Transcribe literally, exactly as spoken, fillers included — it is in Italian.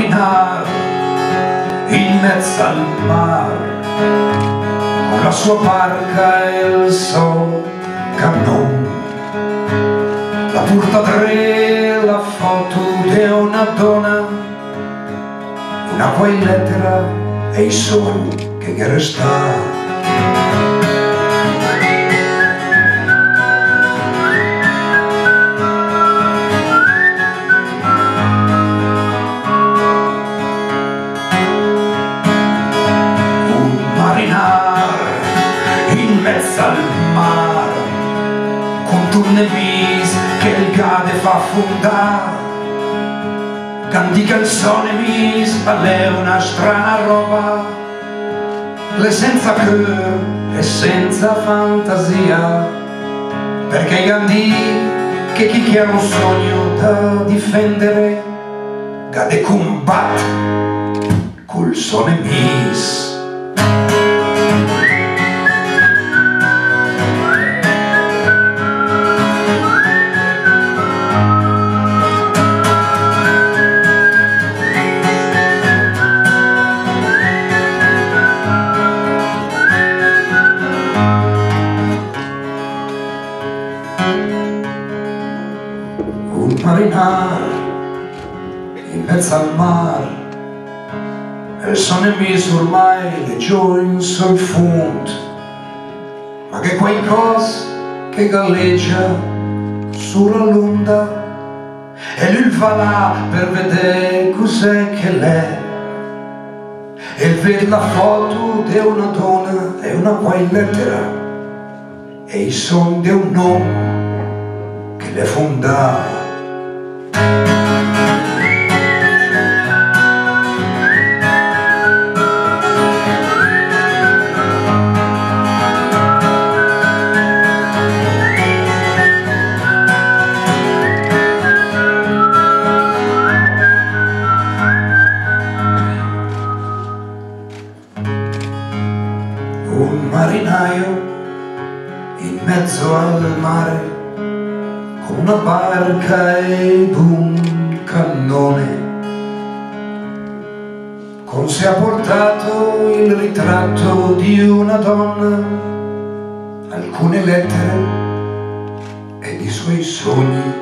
marinaro in mezzo al mare, con la sua barca e il suo cannone. La porta la foto di una donna, una quai lettera e i sogni che gli resta. In mezzo al mare, con turnevis che il cade fa affondare, canti canzone mis, alle una strana roba, le senza cœur e senza fantasia, perché canti che chi ha un sogno da difendere, cade combatte col sole mis. Un marinaro in mezzo al mare, e sono messo ormai le gioie sul fondo, ma che qualcosa che galleggia sulla l'onda, e lui va là per vedere cos'è che l'è, e vede la foto di una donna e una quai lettera e i sogni di un uomo che le fondava. Un marinaio in mezzo al mare, con una barca ed un cannone, con sé ha portato il ritratto di una donna, alcune lettere ed i suoi sogni.